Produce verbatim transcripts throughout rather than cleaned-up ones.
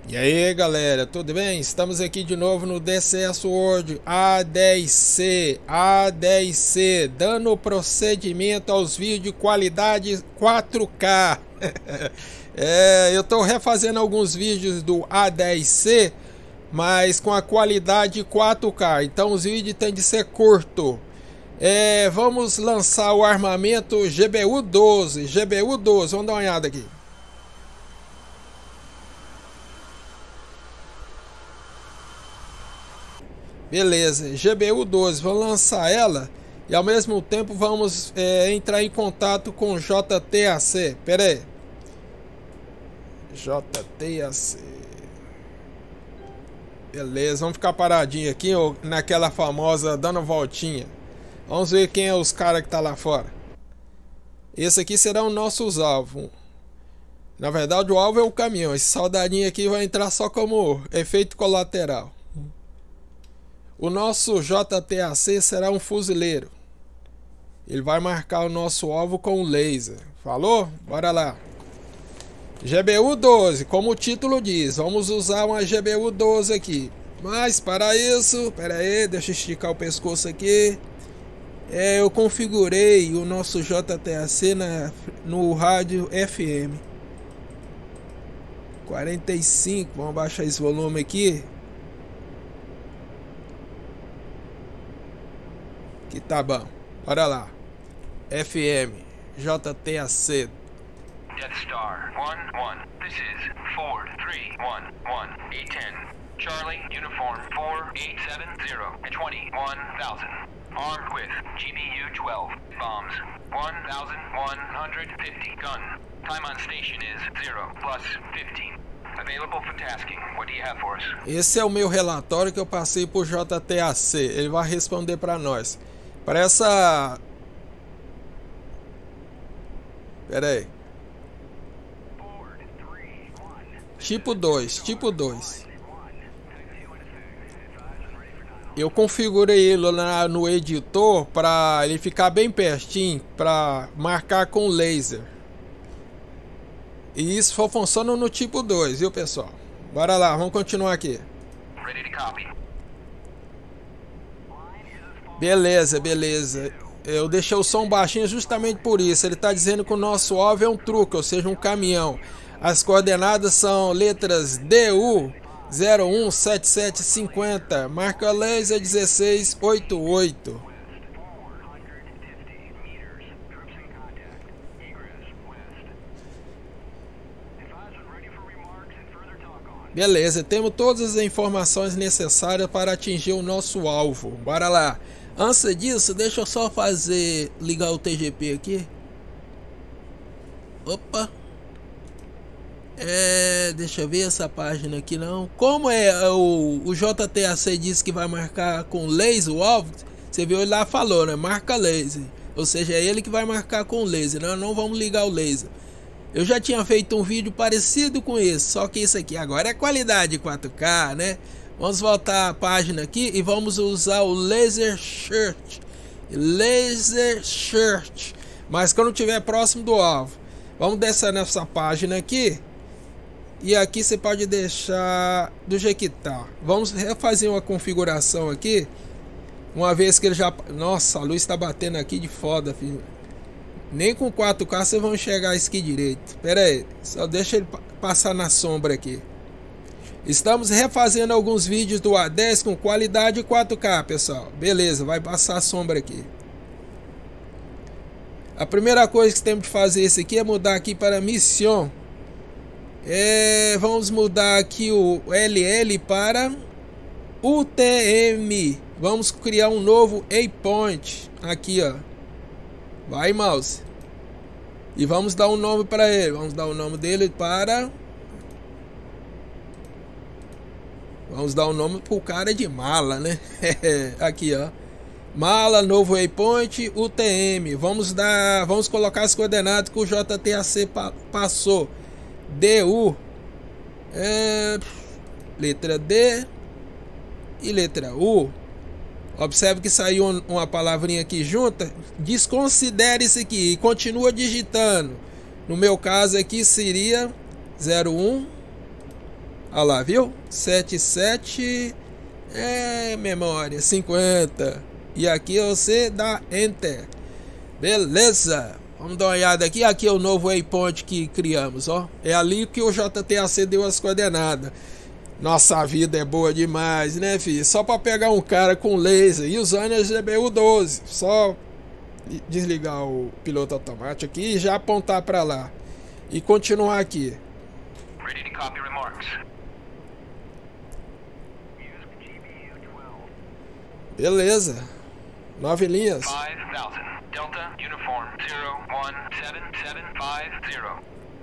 E aí galera, tudo bem? Estamos aqui de novo no D C S World A dez C, A dez C, dando procedimento aos vídeos de qualidade quatro K. É, eu estou refazendo alguns vídeos do A dez C, mas com a qualidade quatro K, então os vídeos têm de ser curto. É, vamos lançar o armamento G B U doze, G B U doze, vamos dar uma olhada aqui. Beleza, G B U doze, vamos lançar ela e ao mesmo tempo vamos é, entrar em contato com J T A C. Pera aí, J T A C. Beleza, vamos ficar paradinho aqui ó, naquela famosa dando voltinha. Vamos ver quem é os caras que tá lá fora. Esse aqui serão nossos alvos. Na verdade o alvo é o caminhão. Esse soldadinho aqui vai entrar só como efeito colateral. O nosso J T A C será um fuzileiro. Ele vai marcar o nosso alvo com laser. Falou? Bora lá. G B U doze, como o título diz, vamos usar uma G B U doze aqui. Mas para isso, pera aí, deixa eu esticar o pescoço aqui. É, eu configurei o nosso J T A C na, no rádio F M quarenta e cinco. Vamos baixar esse volume aqui. Que tá bom. Bora lá. F M J T A C. Death Star one one. This is four three one one eight ten. Charlie Uniform four eight seven zero at twenty-one thousand. Armed with G B U twelve bombs. one thousand one hundred fifty gun. Time on station is zero plus fifteen. Available for tasking. What do you have for us? Esse é o meu relatório que eu passei por J T A C. Ele vai responder para nós. Para essa... Pera aí. Tipo dois, tipo dois. Eu configurei ele lá no editor para ele ficar bem pertinho, para marcar com laser. E isso só funciona no tipo dois, viu pessoal? Bora lá, vamos continuar aqui. Ready to copy. Beleza, beleza. Eu deixei o som baixinho justamente por isso. Ele está dizendo que o nosso alvo é um truque, ou seja, um caminhão. As coordenadas são letras D U zero um sete sete cinco zero, marca laser dezesseis oitenta e oito. Beleza, temos todas as informações necessárias para atingir o nosso alvo. Bora lá. Antes disso, deixa eu só fazer, ligar o T G P aqui. Opa. É, deixa eu ver essa página aqui não. Como é o, o J T A C disse que vai marcar com laser o alvo, você viu ele lá falou, né? Marca laser. Ou seja, é ele que vai marcar com laser. Nós não vamos ligar o laser. Eu já tinha feito um vídeo parecido com esse, só que isso aqui agora é qualidade quatro K, né? Vamos voltar a página aqui e vamos usar o Laser Search. Laser Search. Mas quando estiver próximo do alvo. Vamos descer nessa página aqui. E aqui você pode deixar do jeito que tá. Vamos refazer uma configuração aqui. Uma vez que ele já... Nossa, a luz está batendo aqui de foda, filho. Nem com quatro K vocês vão enxergar isso aqui direito. Pera aí, só deixa ele passar na sombra aqui. Estamos refazendo alguns vídeos do A dez com qualidade quatro K, pessoal. Beleza, vai passar a sombra aqui. A primeira coisa que temos de fazer isso aqui é mudar aqui para missão. É, vamos mudar aqui o L L para U T M. Vamos criar um novo waypoint aqui, ó. Vai, mouse. E vamos dar um nome para ele. Vamos dar o nome dele para... Vamos dar o nome pro cara de mala, né? Aqui, ó. Mala, novo waypoint, U T M. Vamos dar... Vamos colocar as coordenadas que o J T A C pa passou. D U. É, letra D. E letra U. Observe que saiu uma palavrinha aqui junta. Desconsidere isso aqui e continua digitando. No meu caso aqui seria zero um Olha lá, viu? setenta e sete é memória, cinquenta. E aqui você dá Enter. Beleza. Vamos dar uma olhada aqui. Aqui é o novo waypoint que criamos, ó. É ali que o J T A C deu as coordenadas. Nossa vida é boa demais, né, filho? Só para pegar um cara com laser e usando a G B U doze. Só desligar o piloto automático aqui e já apontar para lá. E continuar aqui. Ready to copy remarks. Beleza. Nove linhas. five thousand. Delta Uniform zero one seven seven five zero.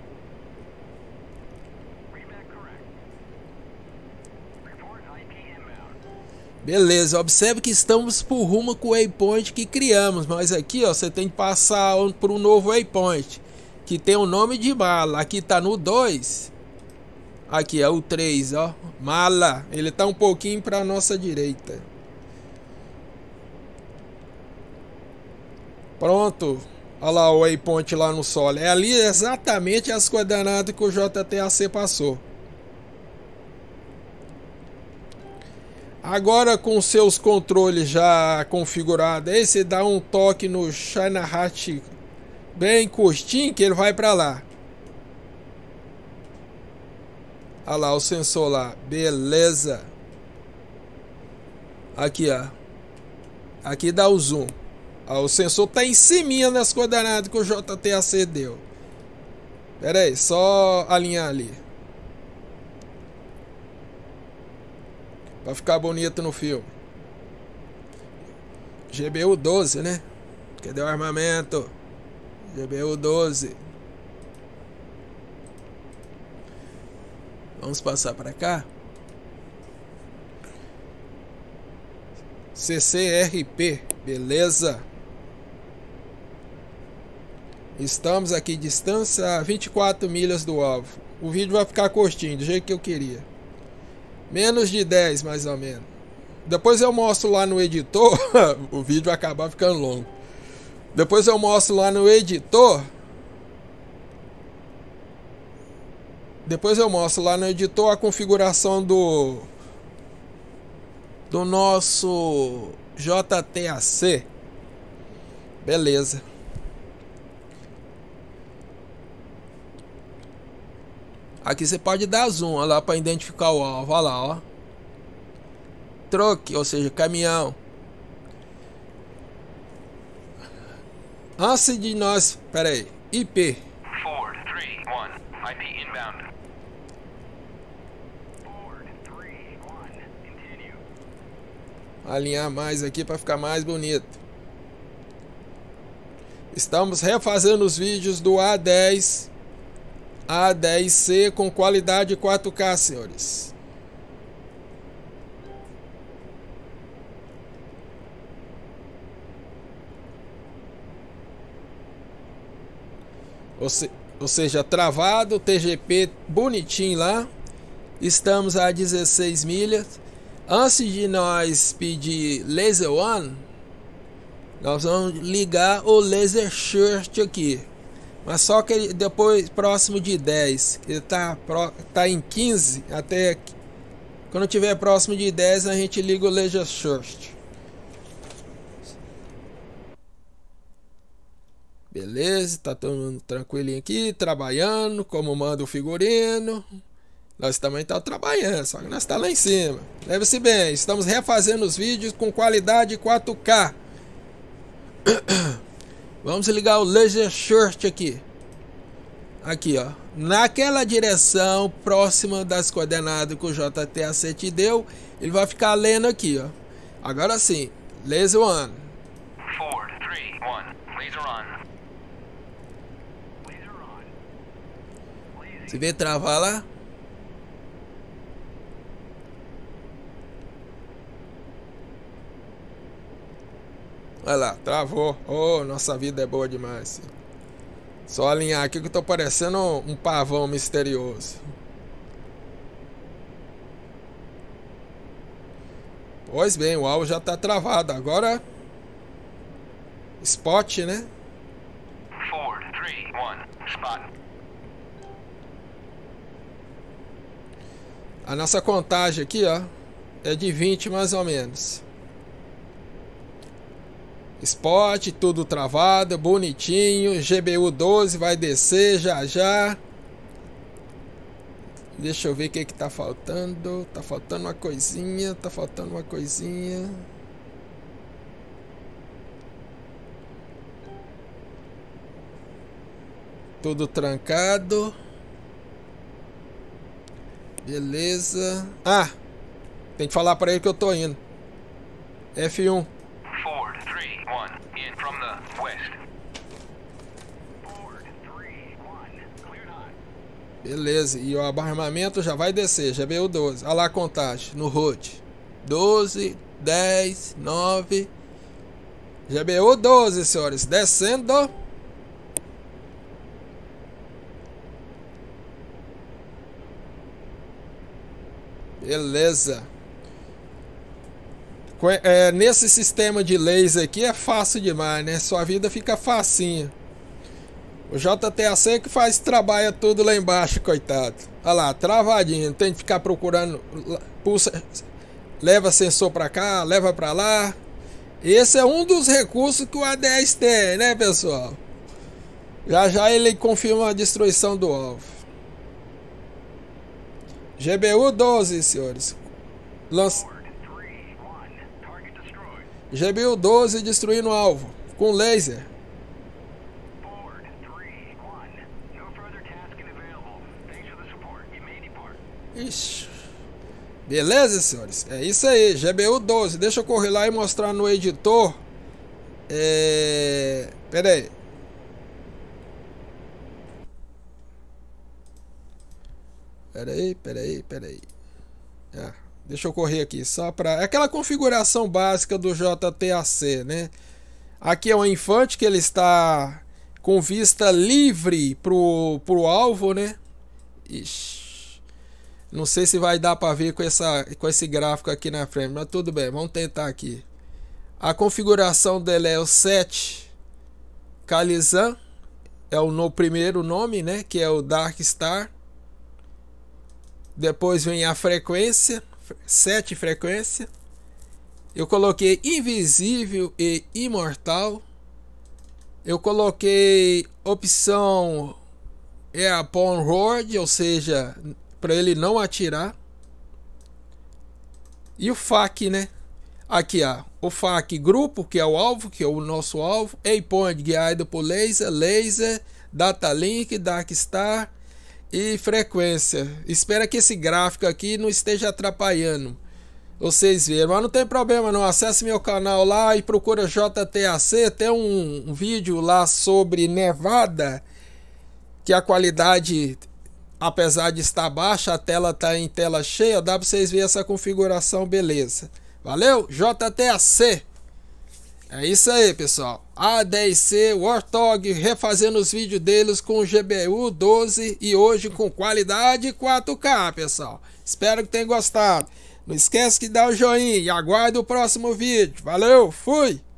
Beleza, observe que estamos por rumo com o waypoint que criamos, mas aqui ó, você tem que passar por um novo waypoint que tem o nome de mala. Aqui tá no dois. Aqui é o três, ó. Mala, ele tá um pouquinho para nossa direita. Pronto. Olha lá o waypoint lá no solo. É ali exatamente as coordenadas que o J T A C passou. Agora com seus controles já configurados, aí você dá um toque no China Hat bem curtinho que ele vai para lá. Olha lá o sensor lá, beleza. Aqui ó, aqui dá o zoom. Ó, o sensor tá em cima das coordenadas que o J T A C deu. Pera aí, só alinhar ali. Pra ficar bonito no filme. G B U doze, né? Cadê o armamento? G B U doze. Vamos passar para cá. C C R P, beleza. Estamos aqui distância a vinte e quatro milhas do alvo. O vídeo vai ficar curtinho, do jeito que eu queria. Menos de dez, mais ou menos. Depois eu mostro lá no editor. O vídeo vai acabar ficando longo. Depois eu mostro lá no editor. Depois eu mostro lá no editor a configuração do do nosso J T A C. Beleza. Aqui você pode dar zoom, olha lá, para identificar o alvo, olha lá, ó. Truck, ou seja, caminhão. Antes de nós, pera aí, I P. four three one. I P inbound. four three one. Continue. Alinhar mais aqui para ficar mais bonito. Estamos refazendo os vídeos do A dez A dez C com qualidade quatro K, senhores. Ou, se, ou seja, travado, T G P bonitinho lá. Estamos a dezesseis milhas. Antes de nós pedir Laser One, nós vamos ligar o Laser Shirt aqui. Mas só que ele, depois, próximo de dez, ele tá, tá em quinze, até quando tiver próximo de dez a gente liga o Laser Shirt. Beleza, tá todo mundo tranquilinho aqui, trabalhando, como manda o figurino. Nós também tá trabalhando, só que nós tá lá em cima. Leve-se bem, estamos refazendo os vídeos com qualidade quatro K. Vamos ligar o Laser Shirt aqui. Aqui, ó. Naquela direção próxima das coordenadas que o J T A C te deu, ele vai ficar lendo aqui, ó. Agora sim, Laser One. four three one. Laser on. Laser on. Você vê travar lá? Olha lá, travou. Oh, nossa vida é boa demais. Só alinhar aqui que eu tô parecendo um pavão misterioso. Pois bem, o alvo já tá travado. Agora spot, né? four three one. Spot. A nossa contagem aqui, ó, é de vinte mais ou menos. Spot, tudo travado, bonitinho. G B U doze vai descer já já. Deixa eu ver o que que tá faltando. Tá faltando uma coisinha, tá faltando uma coisinha. Tudo trancado. Beleza. Ah, tem que falar para ele que eu tô indo. F um. Ford three one in from the west. Ford three one, cleared hot. Beleza, e o armamento já vai descer, G B U doze. Olha lá a contagem no H U D. doze, dez, nove. G B U doze, senhores, descendo. Beleza. É, nesse sistema de laser aqui é fácil demais, né? Sua vida fica facinha. O J T A C que faz trabalha tudo lá embaixo, coitado. Olha lá, travadinho. Tem que ficar procurando. Pulsa, leva sensor pra cá, leva pra lá. Esse é um dos recursos que o A dez tem, né, pessoal? Já já ele confirma a destruição do alvo. G B U doze, senhores. Lança. G B U doze destruindo o alvo com laser. Ixi. Beleza, senhores? É isso aí, G B U doze. Deixa eu correr lá e mostrar no editor. É... Pera aí. Pera aí, pera aí, pera aí. Ah, deixa eu correr aqui só para aquela configuração básica do J T A C, né? Aqui é o infante que ele está com vista livre pro, pro alvo, né? Ixi. Não sei se vai dar para ver com, essa, com esse gráfico aqui na frente, mas tudo bem, vamos tentar aqui. A configuração dele é o sete Calizan, é o no primeiro nome, né? Que é o Dark Star. Depois vem a frequência, sete frequência. Eu coloquei invisível e imortal. Eu coloquei opção Airborne Road, ou seja, para ele não atirar. E o F A C, né? Aqui, ó, o F A C grupo, que é o alvo, que é o nosso alvo. Waypoint guiado por laser, laser, data link, Dark Star e frequência. Espero que esse gráfico aqui não esteja atrapalhando vocês verem, mas não tem problema não. Acesse meu canal lá e procura J T A C. Tem um, um vídeo lá sobre Nevada, que a qualidade, apesar de estar baixa, a tela está em tela cheia, dá para vocês verem essa configuração, beleza. Valeu, J T A C. É isso aí, pessoal. A dez C, Warthog, refazendo os vídeos deles com G B U doze e hoje com qualidade quatro K, pessoal. Espero que tenham gostado. Não esquece de dar o joinha e aguarde o próximo vídeo. Valeu, fui!